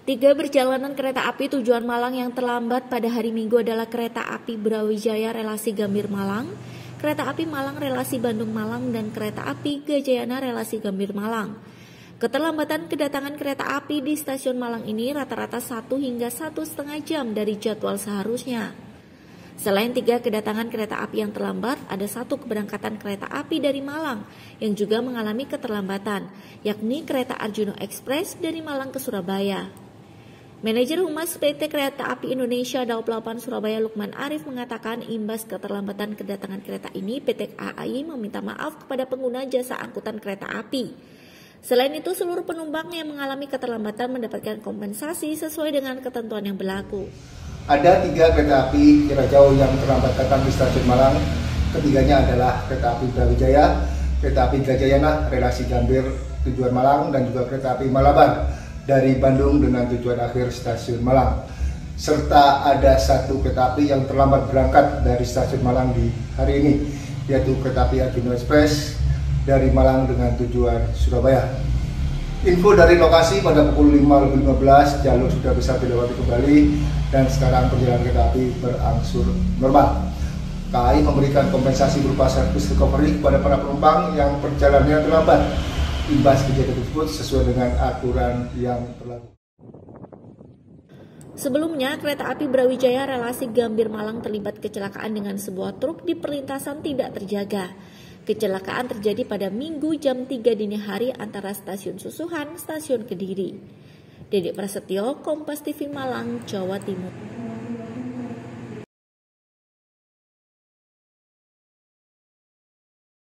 Tiga perjalanan kereta api tujuan Malang yang terlambat pada hari Minggu adalah kereta api Brawijaya relasi Gambir Malang, kereta api Malang relasi Bandung Malang, dan kereta api Gajayana relasi Gambir Malang. Keterlambatan kedatangan kereta api di stasiun Malang ini rata-rata 1 hingga 1,5 jam dari jadwal seharusnya. Selain 3 kedatangan kereta api yang terlambat, ada 1 keberangkatan kereta api dari Malang yang juga mengalami keterlambatan, yakni kereta Arjuna Express dari Malang ke Surabaya. Manajer Humas PT Kereta Api Indonesia Daob 8 Surabaya Lukman Arif mengatakan imbas keterlambatan kedatangan kereta ini, PT KAI meminta maaf kepada pengguna jasa angkutan kereta api. Selain itu, seluruh penumpang yang mengalami keterlambatan mendapatkan kompensasi sesuai dengan ketentuan yang berlaku. Ada 3 kereta api jarak jauh yang terlambat datang di stasiun Malang. Ketiganya adalah kereta api Brawijaya, kereta api Gajayana relasi Gambir tujuan Malang, dan juga kereta api Malabar dari Bandung dengan tujuan akhir stasiun Malang. Serta ada 1 kereta api yang terlambat berangkat dari stasiun Malang di hari ini, yaitu kereta api Arjuna Express dari Malang dengan tujuan Surabaya. Info dari lokasi pada pukul 5.15 jalur sudah bisa dilewati kembali dan sekarang perjalanan kereta api berangsur normal. KAI memberikan kompensasi berupa service recovery kepada para penumpang yang perjalanannya terlambat imbas kejadian tersebut sesuai dengan aturan yang berlaku. Sebelumnya, kereta api Brawijaya relasi Gambir Malang terlibat kecelakaan dengan sebuah truk di perlintasan tidak terjaga. Kecelakaan terjadi pada Minggu jam 3 dini hari antara stasiun Susuhan, stasiun Kediri. Dedek Prasetyo, Kompas TV Malang, Jawa Timur.